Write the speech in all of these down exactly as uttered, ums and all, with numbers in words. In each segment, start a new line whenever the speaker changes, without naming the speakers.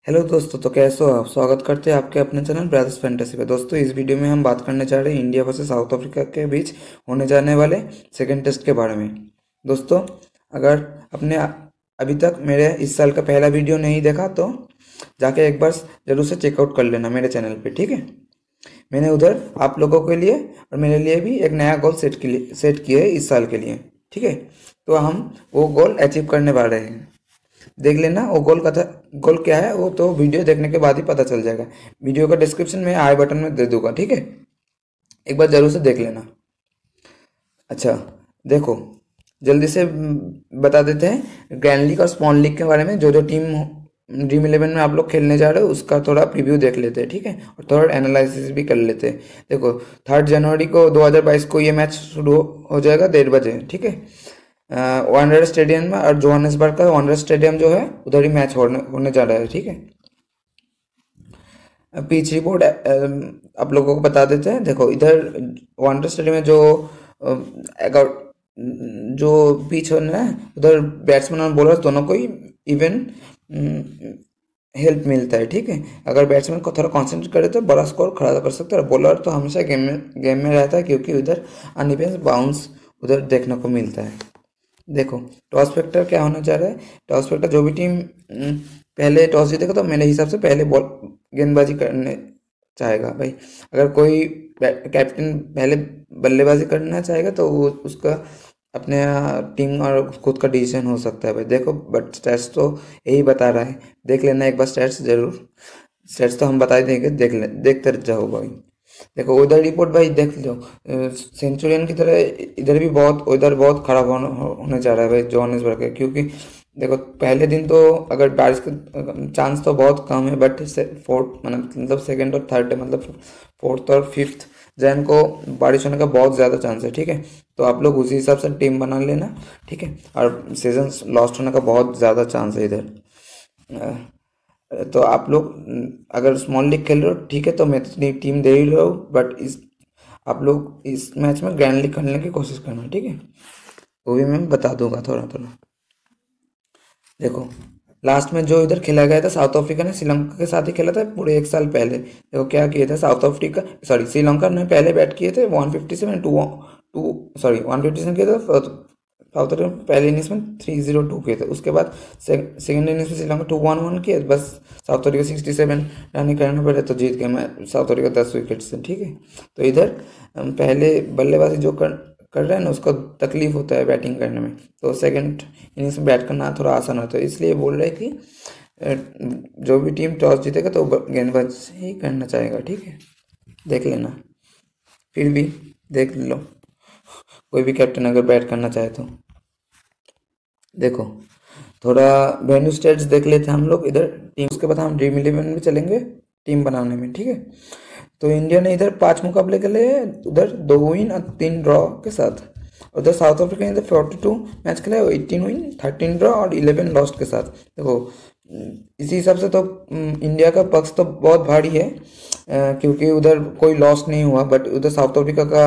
Hello दोस्तों, तो कैसे हो आप। स्वागत करते हैं आपके अपने चैनल ब्रदर्स फैंटेसी पे। दोस्तों, इस वीडियो में हम बात करने जा रहे हैं इंडिया वर्सेस साउथ अफ्रीका के बीच होने जाने वाले सेकंड टेस्ट के बारे में। दोस्तों, अगर आपने अभी तक मेरे इस साल का पहला वीडियो नहीं देखा तो जाके एक बार जरूर से चेकआउट कर लेना मेरे चैनल पे, ठीक है। मैंने उधर आप लोगों के लिए और मेरे लिए भी एक नया गोल सेट के लिए सेट किया है इस साल के लिए, ठीक है। तो हम वो गोल अचीव करने वाले हैं। देख लेना वो गोल का था। गोल क्या है वो तो वीडियो देखने के बाद ही पता चल जाएगा। वीडियो का डिस्क्रिप्शन में आई बटन में दे दूंगा, ठीक है। एक बार जरूर से देख लेना। अच्छा, देखो, जल्दी से हम्म, बता देते हैं ग्रैंड लीग और स्मॉल लीग के बारे में। जो जो टीम ड्रीम इलेवन में आप लोग खेलने जा रहे हो उसका थोड़ा प्रीव्यू देख लेते हैं, ठीक है, और थोड़ा एनालिसिस भी कर लेते हैं। देखो, थर्ड जनवरी को दो हज़ार बाईस को ये मैच शुरू हो हो जाएगा डेढ़ बजे, ठीक है। वानडर स्टेडियम में, और जोहान्सबर्ग का वानडर स्टेडियम जो है उधर ही मैच होने होने जा रहा है, ठीक है। पिच रिपोर्ट आप लोगों को बता देते हैं। देखो, इधर वानडर स्टेडियम में जो अ, अगर जो पिच होना है उधर बैट्समैन और बॉलर दोनों को ही इवन हेल्प मिलता है, ठीक है। अगर बैट्समैन को थोड़ा कंसंट्रेट करे तो बड़ा स्कोर खड़ा कर सकता है। बॉलर तो हमेशा गेम में गेम में रहता है क्योंकि उधर अनइवन बाउंस उधर देखने को मिलता है। देखो, टॉस फैक्टर क्या होना चाह रहा है। टॉस फैक्टर जो भी टीम हम्म, पहले टॉस जीतेगा तो मेरे हिसाब से पहले बॉल गेंदबाजी करने चाहेगा भाई। अगर कोई कैप्टन पहले बल्लेबाजी करना चाहेगा तो वो उसका अपने टीम और खुद का डिसीजन हो सकता है भाई। देखो, बट स्टैट्स तो यही बता रहा है। देख लेना एक बार स्टैट्स जरूर। स्टैट्स तो हम बता ही देंगे, देख ले देखते जाओ भाई। देखो, वेदर रिपोर्ट भाई देख लो। सेंचुरियन की तरह इधर भी बहुत वेदर बहुत खराब होने होने जा रहा है भाई जोहान्सबर्ग के, क्योंकि देखो पहले दिन तो अगर बारिश का चांस तो बहुत कम है, बट फोर्थ मतलब सेकंड और थर्ड मतलब फोर्थ और फिफ्थ जैन को बारिश होने का बहुत ज़्यादा चांस है, ठीक है। तो आप लोग उसी हिसाब से टीम बना लेना, ठीक है। और सीजन लॉस्ट होने का बहुत ज़्यादा चांस है इधर। तो आप लोग अगर स्मॉल लीग खेल रहे हो ठीक है, तो मैं तो टीम दे ही रहा हूँ, बट इस आप लोग इस मैच में ग्रैंड लीग खेलने की कोशिश करना, ठीक है। वो भी मैं बता दूंगा थोड़ा थोड़ा। देखो, लास्ट में जो इधर खेला गया था साउथ अफ्रीका ने श्रीलंका के साथ ही खेला था पूरे एक साल पहले। देखो क्या किए थे साउथ अफ्रीका, सॉरी श्रीलंका ने पहले बैट किए थे one fifty seven two two sorry one fifty seven किए थे। साउथ अफ्रीका पहले इनिंग्स में थ्री जीरो टू किए थे। उसके बाद सेकंड इनिंग्स में श्रीलंका टू वन वन किए, बस South Africa sixty seven run करने पड़े तो जीत गए मैं साउथ अफ्रीका दस विकेट से, ठीक है। तो इधर हम पहले बल्लेबाजी जो कर कर रहे हैं ना उसको तकलीफ होता है बैटिंग करने में, तो सेकंड इनिंग्स में बैट करना थोड़ा आसान होता है। इसलिए बोल रहे हैं कि अ, जो भी टीम टॉस जीतेगा तो गेंदबाजी ही करना चाहेगा, ठीक है। देख लेना, फिर भी देख लो कोई भी कैप्टन अगर बैट करना चाहे तो। देखो, थोड़ा वेन्यू स्टेट्स देख लेते हैं हम लोग इधर टीम। उसके बाद हम ड्रीम इलेवन में चलेंगे टीम बनाने में, ठीक है। तो इंडिया ने इधर पांच मुकाबले खेले हैं, उधर दो विन और तीन ड्रॉ के साथ। उधर साउथ अफ्रीका ने इधर फोर्टी टू मैच खेला है, एटीन विन थर्टीन ड्रॉ और इलेवन लॉस्ट के साथ। देखो, इसी हिसाब से तो इंडिया का पक्ष तो बहुत भारी है, अ, क्योंकि उधर कोई लॉस नहीं हुआ, बट उधर साउथ अफ्रीका का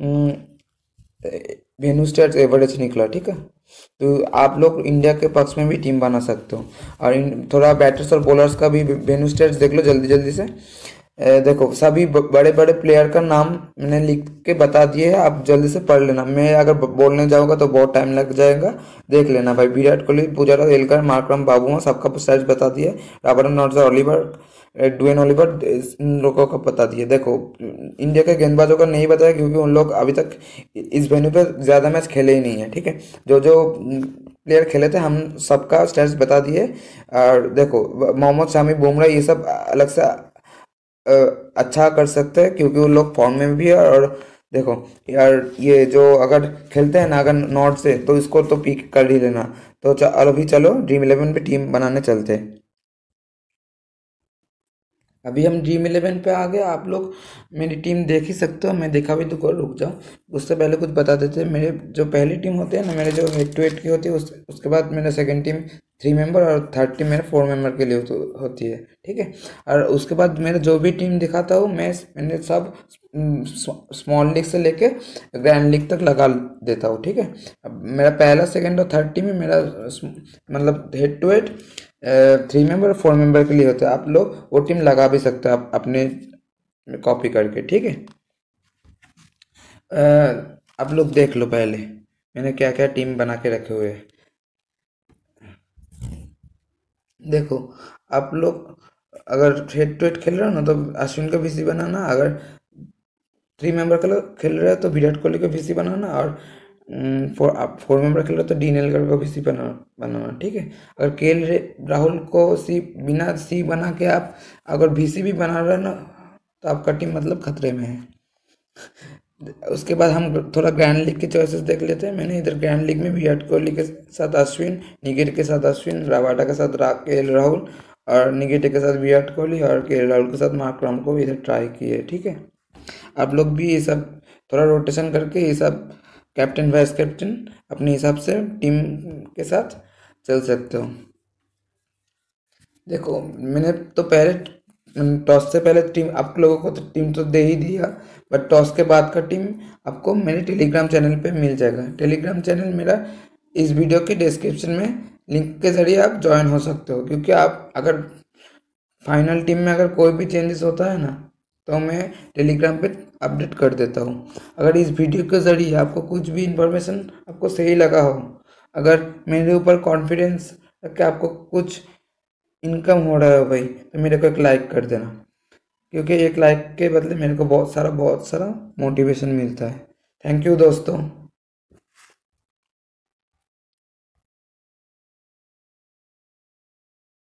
वेन्यू स्टेट्स एवरेज निकला, ठीक है। तो आप लोग इंडिया के पक्ष में भी टीम बना सकते हो। और इन थोड़ा बैटर्स और बॉलर्स का भी वेन्यू स्टेट्स देख लो जल्दी जल्दी से। अ, देखो, सभी बड़े बड़े प्लेयर का नाम मैंने लिख के बता दिए है, आप जल्दी से पढ़ लेना। मैं अगर बोलने जाऊंगा तो बहुत टाइम लग जाएगा। देख लेना भाई, विराट कोहली, पुजारा, एलकर, मार्करम, बाबू सबका स्टेट्स बता दिए। Robert Nortje, Olivier, Duanne Olivier, इन लोगों का बता दिए। देखो, इंडिया के गेंदबाजों का नहीं बताया क्योंकि उन लोग अभी तक इस वेन्यू पे ज़्यादा मैच खेले ही नहीं है, ठीक है। जो जो प्लेयर खेले थे हम सबका स्टेट्स बता दिए। और देखो, मोहम्मद शामी, बुमराह ये सब अलग से अ, अच्छा कर सकते हैं क्योंकि वो लोग फॉर्म में भी है। और देखो यार, ये जो अगर खेलते हैं ना अगर नॉर्थ से तो इसको तो पीक कर ही लेना। तो च- अभी चलो ड्रीम इलेवन पे टीम बनाने चलते हैं। अभी हम ड्रीम इलेवन पे आ गए। आप लोग मेरी टीम देख ही सकते हो, मैं देखा भी तो कर, रुक जाओ। उससे पहले कुछ बता देते हैं। मेरे जो पहली टीम होती है ना, मेरे जो हेड टू हेड की होती है, उस, उसके बाद मेरा सेकंड टीम थ्री मेंबर और थर्ड टीम मेरा फोर मेंबर के लिए होती होती है, ठीक है। और उसके बाद मेरा जो भी टीम दिखाता हूँ मैं मैंने सब स्मॉल लीग से लेके ग्रैंड लीग तक लगा देता हूँ, ठीक है। अब मेरा पहला सेकंड और थर्ड टीम में मेरा स- मतलब head to head three member four member के लिए होता है, आप लोग वो टीम लगा भी सकते हो आप अपने कॉपी करके, ठीक है। अ, आप लोग देख लो पहले मैंने क्या क्या टीम बना के रखे हुए हैं। देखो आप लोग अगर हेड टू हेड खेल रहे हो ना तो अश्विन का वीसी बनाना, अगर थ्री मेंबर का खेल रहे हो तो विराट कोहली का वीसी बनाना, और फोर आप फोर मेंबर खेल रहे हो तो डीन एलगर का वीसी बना बनाना, ठीक है। अगर के एल राहुल को सी बिना सी बना के आप अगर वीसी भी बना रहे हो ना तो आपका टीम मतलब खतरे में है। उसके बाद हम थोड़ा ग्रैंड लीग के चॉइसेस देख लेते हैं। मैंने इधर ग्रैंड लीग में विराट कोहली के साथ अश्विन, निगेट के साथ अश्विन, रबाडा के साथ के एल राहुल, और निगेट के साथ विराट कोहली, और के एल राहुल के साथ मार्क राम को इधर ट्राई किए, ठीक है। आप लोग भी ये सब थोड़ा रोटेशन करके ये सब कैप्टन वाइस कैप्टन अपने हिसाब से टीम के साथ चल सकते हो। देखो मैंने तो पहले टॉस से पहले टीम आप लोगों को तो टीम तो दे ही दिया, बट टॉस के बाद का टीम आपको मेरे टेलीग्राम चैनल पे मिल जाएगा। टेलीग्राम चैनल मेरा इस वीडियो के डिस्क्रिप्शन में लिंक के ज़रिए आप ज्वाइन हो सकते हो, क्योंकि आप अगर फाइनल टीम में अगर कोई भी चेंजेस होता है ना तो मैं टेलीग्राम पे अपडेट कर देता हूँ। अगर इस वीडियो के ज़रिए आपको कुछ भी इंफॉर्मेशन आपको सही लगा हो, अगर मेरे ऊपर कॉन्फिडेंस रख के आपको कुछ इनकम हो रहा है भाई, तो मेरे को एक लाइक कर देना, क्योंकि एक लाइक के बदले मेरे को बहुत सारा बहुत सारा मोटिवेशन मिलता है। थैंक यू दोस्तों।